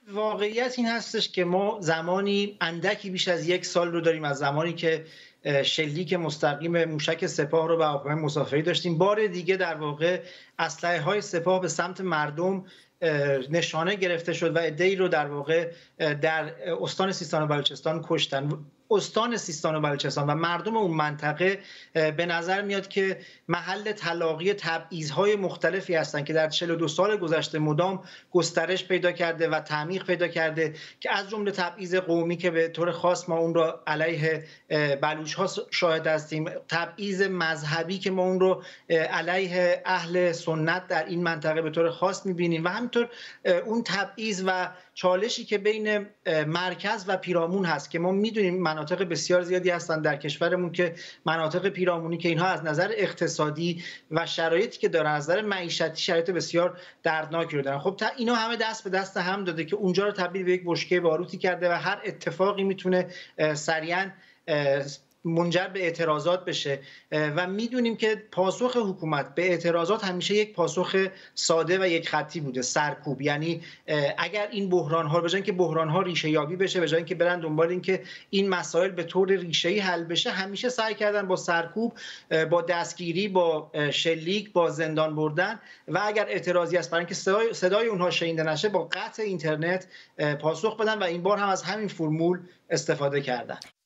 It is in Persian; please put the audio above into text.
واقعیت این هستش که ما زمانی اندکی بیش از 1 سال رو داریم از زمانی که شلیک مستقیم موشک سپاه رو به هواپیمای مسافری داشتیم. بار دیگه در واقع اسلحه‌های سپاه به سمت مردم نشانه گرفته شد و عده‌ای رو در واقع در استان سیستان و بلوچستان کشتن. استان سیستان و بلوچستان و مردم اون منطقه به نظر میاد که محل تلاقی تبعیض‌های مختلفی هستند که در 42 سال گذشته مدام گسترش پیدا کرده و تعمیق پیدا کرده، که از جمله تبعیض قومی که به طور خاص ما اون رو علیه بلوچ‌ها شاهد هستیم، تبعیض مذهبی که ما اون رو علیه اهل سنت در این منطقه به طور خاص می‌بینیم و همینطور اون تبعیض و چالشی که بین مرکز و پیرامون هست که ما می‌دونیم مناطق بسیار زیادی هستن در کشورمون که مناطق پیرامونی که اینها از نظر اقتصادی و شرایطی که دارن از نظر معیشتی شرایط بسیار دردناکی رو دارن. خب اینا همه دست به دست هم داده که اونجا رو تبدیل به یک بشکه باروتی کرده و هر اتفاقی میتونه سریعا منجر به اعتراضات بشه و میدونیم که پاسخ حکومت به اعتراضات همیشه یک پاسخ ساده و یک خطی بوده، سرکوب. یعنی اگر این بحران ها به جای اینکه بحران ها ریشه یابی بشه، به جای اینکه برن دنبال اینکه این مسائل به طور ریشه‌ای حل بشه، همیشه سعی کردن با سرکوب، با دستگیری، با شلیک، با زندان بردن و اگر اعتراضی است برای اینکه صدای اونها شنیده نشه با قطع اینترنت پاسخ بدن و این بار هم از همین فرمول استفاده کردن.